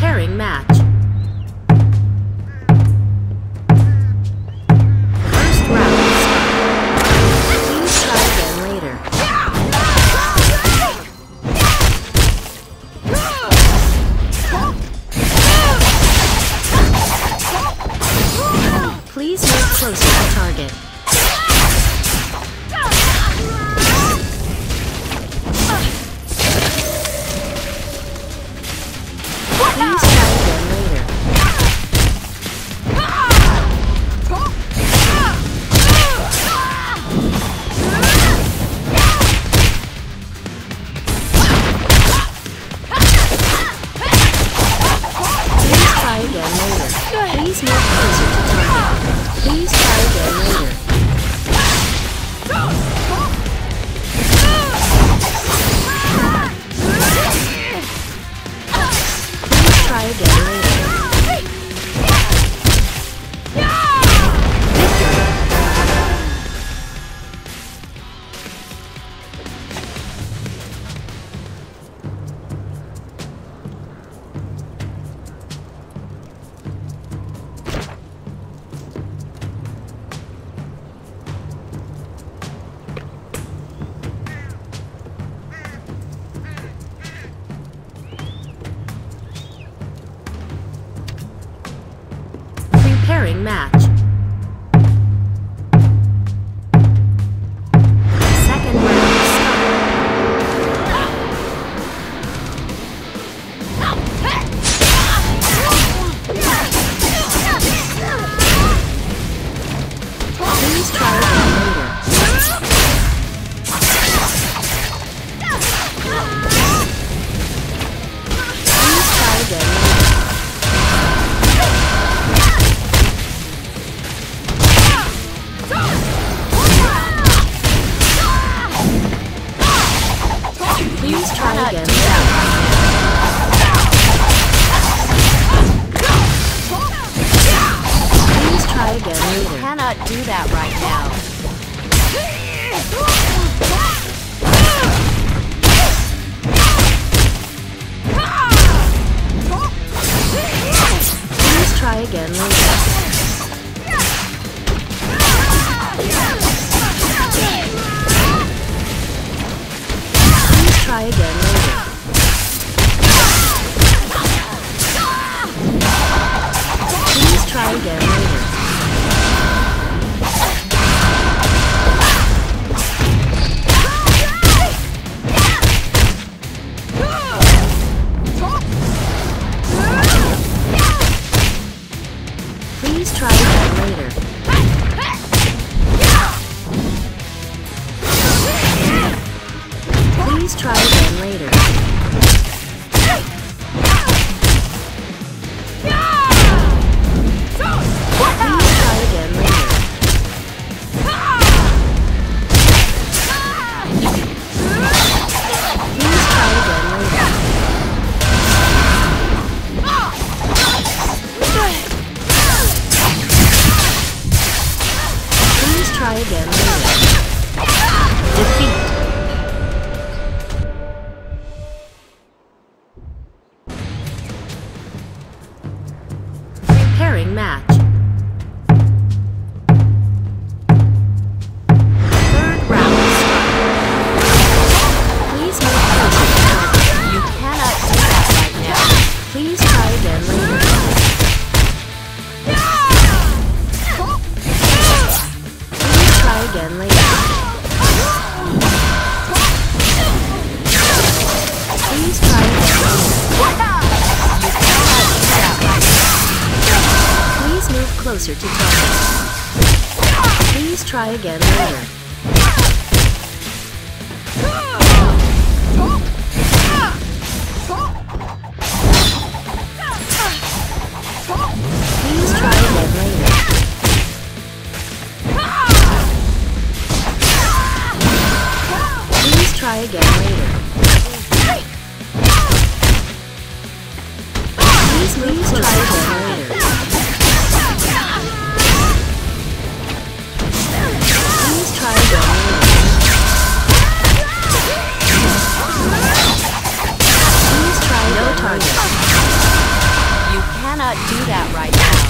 Preparing match. First round start. Please try again later. Please move closer to target. Please try again later. Please try again later. Please move closer to target. Please try again later. Please try again later. Preparing match. Second round start. Please try again later. Please try again later. Please try again later. Please try again later. You cannot do that right now. Please try again later. Please try again later. Please try again later. Please try again later. Please try again later. Please try again later. Please try again later. Please try again later. Defeat. Preparing match. Third round start. Please move closer to target. You cannot do that right now. Please try again later. Please try again later. Please try again later. Please move closer to target. Please try again later. Please try again later. Please try again later. Please move closer to target. Please try not do that right now.